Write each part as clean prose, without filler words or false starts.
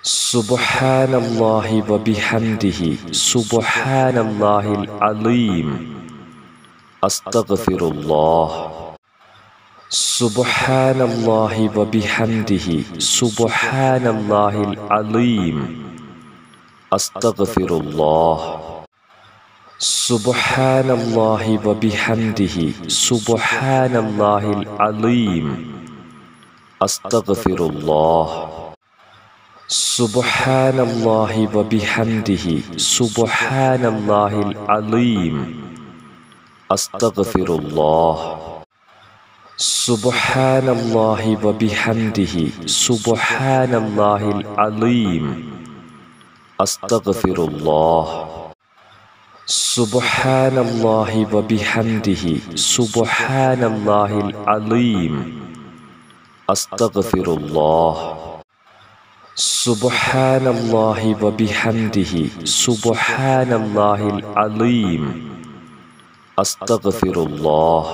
سبحان الله وبحمده سبحان الله العظيم أستغفر الله سبحان الله وبحمده سبحان الله العظيم أستغفر الله سبحان الله وبحمده سبحان الله العظيم أستغفر الله سبحان الله وبحمده سبحان الله العظيم أستغفر الله سبحان الله وبحمده سبحان الله العظيم أستغفر الله سبحان الله وبحمده سبحان الله العظيم أستغفر الله سبحان الله وبحمده سبحان الله العظيم أستغفر الله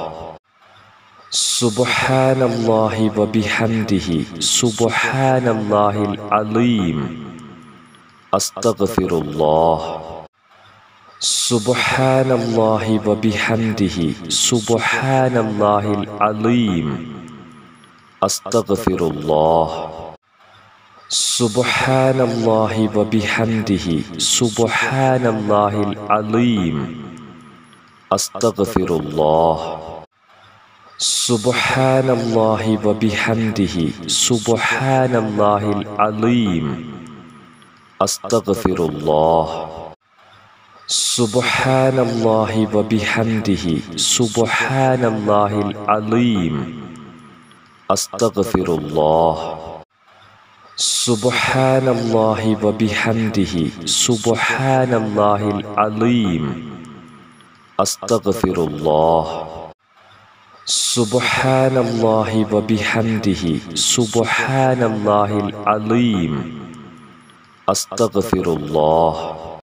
سبحان الله وبحمده سبحان الله العظيم أستغفر الله سبحان الله وبحمده سبحان الله العظيم أستغفر الله سبحان الله وبحمده سبحان الله العظيم أستغفر الله سبحان الله وبحمده سبحان الله العظيم أستغفر الله سبحان الله وبحمده سبحان الله العظيم أستغفر الله سبحان الله وبحمده سبحان الله العظيم أستغفر الله سبحان الله وبحمده سبحان الله العظيم أستغفر الله